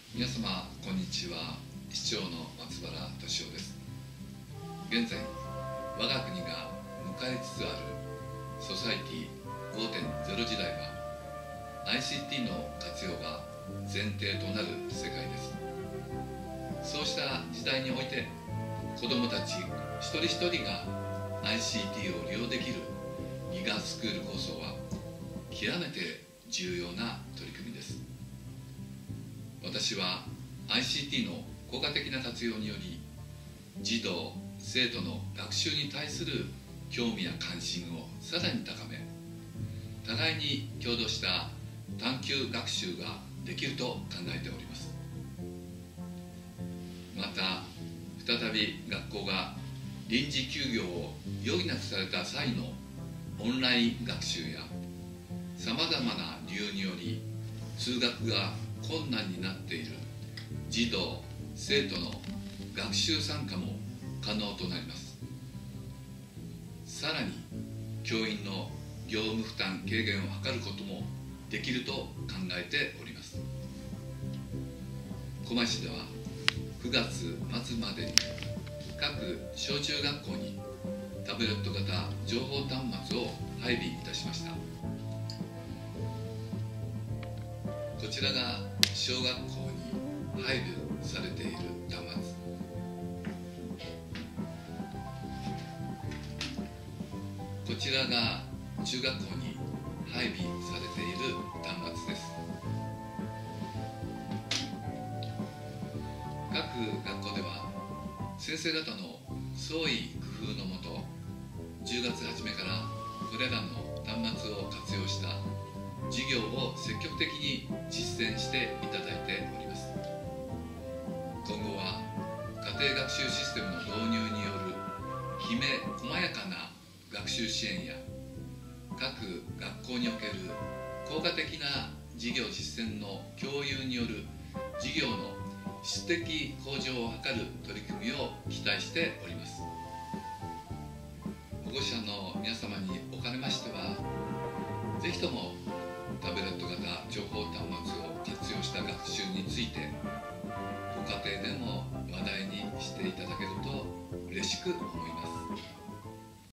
皆様こんにちは。市長の松原俊夫です。現在我が国が迎えつつあるソサイティ 5.0 時代は ICT の活用が前提となる世界です。そうした時代において子どもたち一人一人が ICT を利用できるギガスクール構想は極めて重要な取り組みです。私は ICT の効果的な活用により児童・生徒の学習に対する興味や関心をさらに高め、互いに共同した探究学習ができると考えております。また再び学校が臨時休業を余儀なくされた際のオンライン学習やさまざまな理由により通学が困難になっている児童・生徒の学習参加も可能となります。さらに教員の業務負担軽減を図ることもできると考えております。狛江市では9月末までに各小中学校にタブレット型情報端末を配備いたしました。こちらが小学校に配備されている端末、こちらが中学校に配備されている端末です。各学校では先生方の創意工夫のもと10月初めからこれらの端末を活用した授業を積極的に実践していただいております。今後は家庭学習システムの導入によるきめ細やかな学習支援や各学校における効果的な事業実践の共有による事業の質的向上を図る取り組みを期待しております。保護者の皆様におかれましては、ぜひともタブレット型